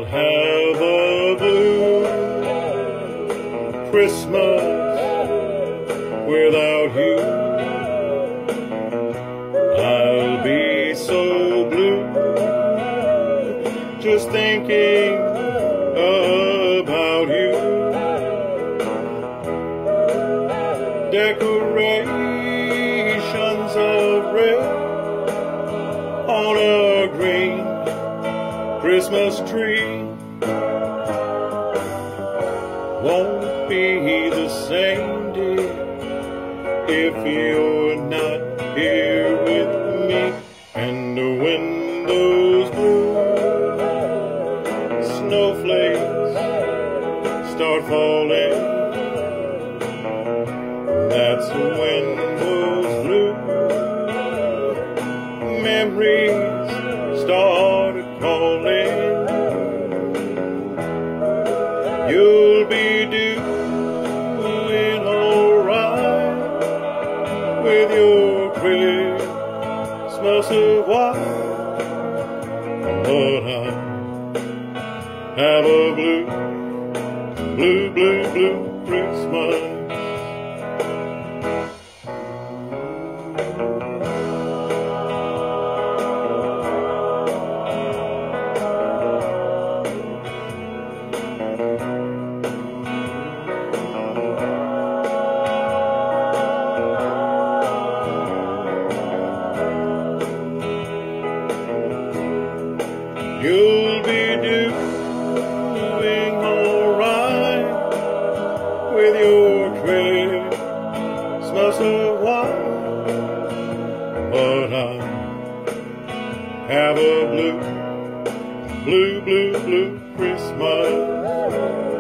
have a blue Christmas without you. I'll be so blue just thinking about you. Decorations of red on a green Christmas tree won't be the same, dear, if you're not here with me. And when those blue snowflakes start falling, that's when those blue memories start calling. You'll be doing alright with your Christmas of white, but I have a blue, blue, blue, blue Christmas. You'll be doing alright with your Christmas of white, but I have a blue, blue, blue, blue Christmas.